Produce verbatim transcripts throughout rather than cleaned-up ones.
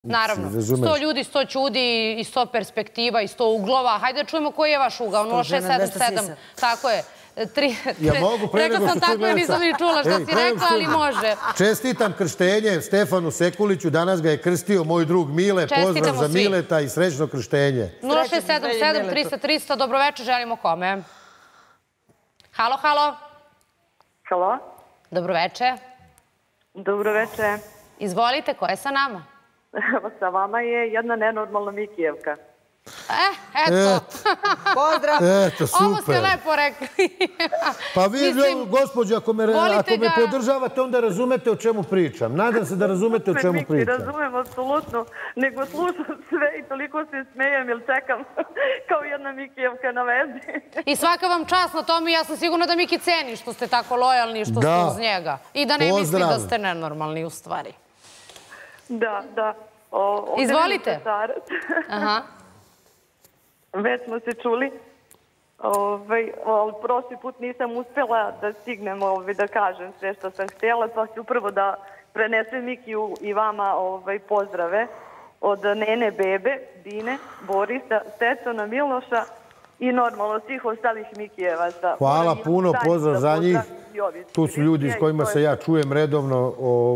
Naravno, sto ljudi, sto čudi i sto perspektiva i sto uglova. Hajde da čujemo koji je vaš ugao. nula šest sedam sedam. Tako je. Rekla sam tako, nisam ni čula što si rekla, ali može. Čestitam krštenje Stefanu Sekuliću. Danas ga je krstio moj drug Mile. Pozdrav za Mileta i srećno krštenje. nula šest sedam sedam trista trista. Dobroveče, želimo kome? Halo, halo. Halo. Dobroveče. Dobroveče. Izvolite, ko je sa nama? Sa vama je jedna nenormalna Mikijevka. Eh, eto. Pozdrav. Eto, super. Ovo ste lepo rekli. Pa vi, gospođo, ako me podržavate, onda razumete o čemu pričam. Nadam se da razumete o čemu pričam. Ne razumem, apsolutno. Nego slušam sve i toliko se smejem ili čekam kao jedna Mikijevka na vezi. I svaka vam čast na tome. Ja sam sigurna da Miki ceni što ste tako lojalni, što ste uz njega. I da ne misli da ste nenormalni u stvari. Da, da. Izvolite. Aha. Već smo se čuli. Prošli put nisam uspjela da stignem da kažem sve što sam htjela, pa ću prvo da prenesem Mikiju i vama pozdrave od Nene, Bebe, Dine, Borisa, Stecana, Miloša i normalno svih ostalih Mikijevaca. Hvala puno, pozdrav za njih. Tu su ljudi s kojima se ja čujem redovno.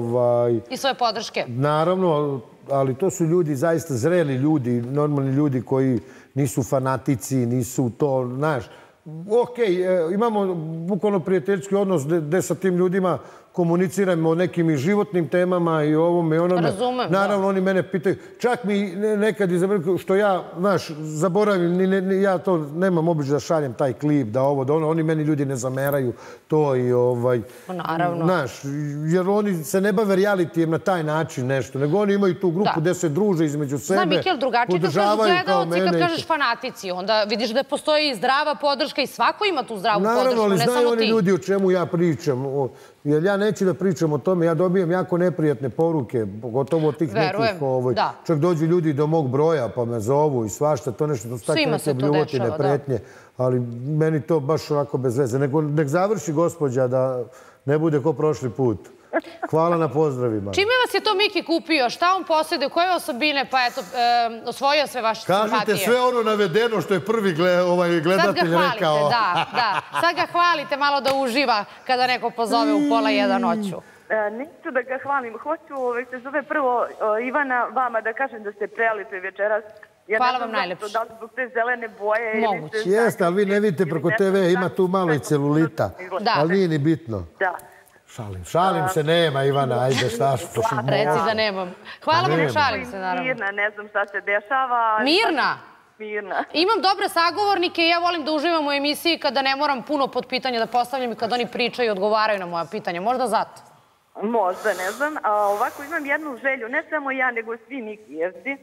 I svoje podrške. Naravno, ali to su ljudi, zaista zreli ljudi, normalni ljudi koji nisu fanatici, nisu to, znaš. Okej, imamo bukvalno prijateljski odnos gde sa tim ljudima komuniciramo o nekim i životnim temama i ovome i onome. Razumem, da. Naravno, oni mene pitaju, čak mi nekad izabrali, što ja, znaš, zaboravim, ja to nemam običaj da šaljem taj klip, da ovo, da ono, oni meni ljudi ne zameraju to i ovaj... Naravno. Znaš, jer oni se ne bave realityjem na taj način nešto, nego oni imaju tu grupu gde se druže između sebe, Znam, Mikijel, drugačije kad kažeš gledalci, kad kažeš fanatici, onda vidiš da postoji i zdrava podrška i svako ima tu zdravu podršku, ne samo ti. Naravno, ali znaju oni ljudi o čemu ja pričam, jer ja neću da pričam o tome, ja dobijem jako neprijatne poruke, pogotovo od tih nekih, čak dođu ljudi do mog broja pa me zovu i svašta, to nešto, to su tako neke bljuvotine, pretnje, ali meni to baš ovako bez veze. Nek završi gospođa da ne bude ko prošli put. Hvala na pozdravima. Čime vas je to Miki kupio? Šta on posjeduje? Koje osobine? Pa eto, osvojio sve vaše simpatije. Kažite sve ono navedeno što je prvi gledatelj rekao. Sad ga hvalite, da, da. Sad ga hvalite malo da uživa kada neko pozove u pola jedan noću. Neću da ga hvalim. Hoću, se zove prvo Ivana, vama da kažem da ste prelipe večeras. Hvala vam najlepše. Da li zbog te zelene boje? Moguće. Jeste, ali vi ne vidite preko te ve, ima tu malo i celulita. Ali nije ni bitno. Da. Šalim, šalim se, nema Ivana, ajde šta što što mogu. Reci da nemam. Hvala vam, šalim se naravno. Mirna, ne znam šta se dešava. Mirna? Mirna. Imam dobre sagovornike i ja volim da uživam u emisiji kada ne moram puno pod pitanja da postavljam i kada oni pričaju i odgovaraju na moja pitanja. Možda zato? Možda, ne znam. Ovako imam jednu želju, ne samo ja, nego svi Mikijevci.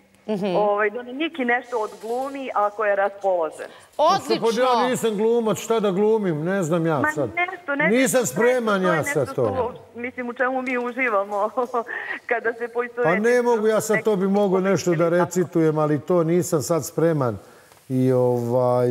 Da ne Miki nešto odglumi ako je raspoložen. Odlično! Ja nisam glumac, šta da glumim, ne znam ja sad. Nisam spreman ja sad to. Mislim, u čemu mi uživamo kada se poistoveti. Pa ne mogu, ja sad to bi mogo nešto da recitujem, ali to nisam sad spreman. I ovaj...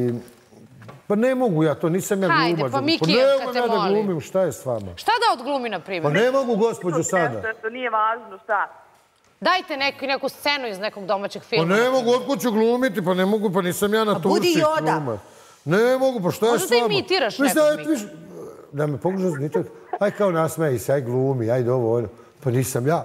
Pa ne mogu ja to, nisam ja glumac. Hajde, pa Mikijevka te molim. Ne mogu ja da molim. glumim, šta je s vama? Šta da odglumi, na primjer? Pa ne mogu, gospođo, sada. To nije važno, šta? Dajte neku scenu iz nekog domaćeg filma. Pa ne mogu, otkud ću glumiti, pa ne mogu, pa nisam ja na turci glumac. Ne mogu, pa šta je s vama? Možda da imitiraš nekog Miki. Da me pogledaš, ničak, aj kao nasmeji se, aj glumi, ajde ovo, ono. Pa nisam ja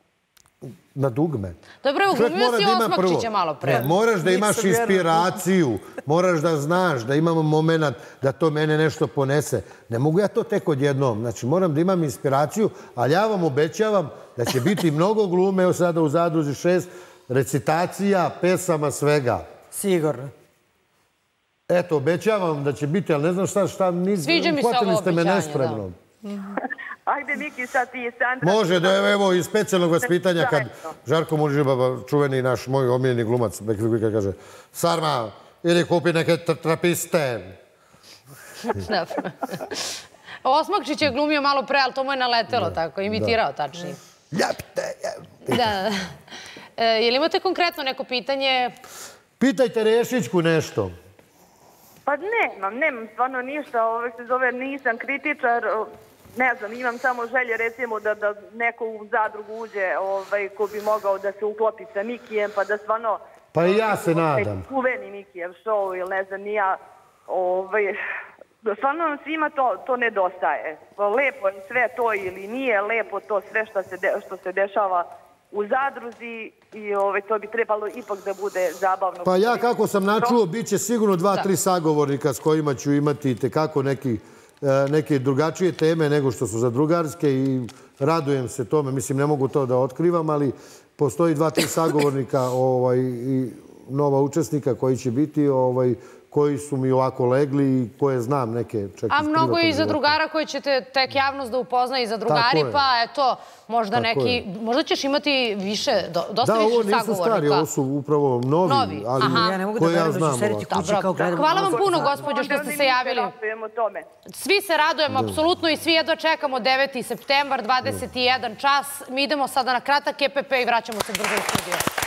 na dugme. Dobro, uglumio si Osmakčića malo pre. Moraš da imaš inspiraciju, moraš da znaš, da imamo moment da to mene nešto ponese. Ne mogu ja to tek odjednom. Znači, moram da imam inspiraciju, ali ja vam obećavam da će biti mnogo glume, evo sada u Zadruzi šest, recitacija, pesama, svega. Sigurno. Eto, obećavam da će biti, ali ne znam šta, šta, uhvatili ste me nespremno. Ajde, Miki, sad ti je Sandra. Može, da evo iz specijalnog vaspitanja kad Žarko Mužibaba, čuveni naš, moj omiljeni glumac, kaže, Sarma, ili kupi neke trapiste. Osmakčić je glumio malo pre, ali to mu je naletelo tako, imitirao tačnije. Ljepte, Da. Je li imate konkretno neko pitanje? Pitajte Rešićku nešto. Pa nemam, nemam stvarno ništa. Ovo se zove nisam kritičar. ne znam, imam samo želje recimo da neko u zadrugu uđe ko bi mogao da se uklopi sa Mikijem, pa da stvarno... Pa i ja se nadam. Uveni Mikijev show ili ne znam, nija... Stvarno nam svima to nedostaje. Lepo je sve to ili nije lepo to sve što se dešava u zadruzi i to bi trebalo ipak da bude zabavno. Pa ja kako sam načuo, bit će sigurno dva, tri sagovornika s kojima ću imati tekako neke drugačije teme nego što su zadrugarske i radujem se tome. Mislim, ne mogu to da otkrivam, ali postoji dva, tri sagovornika i nova učesnika koji će biti koji su mi ovako legli i koje znam neke čak iz privatnog života. A mnogo je i zadrugara koji ćete tek javnost da upozna i zadrugari, pa eto, možda neki, možda ćeš imati više, dosta više sagovornika. Da, ovo nisu stari, ovo su upravo novi, ali koje ja znam ovako. Hvala vam puno, gospođo, što ste se javili. Svi se radujemo, apsolutno, i svi jedva čekamo deveti septembar, dvadeset jedan čas. Mi idemo sada na kratak K P P i vraćamo se brzo u studio.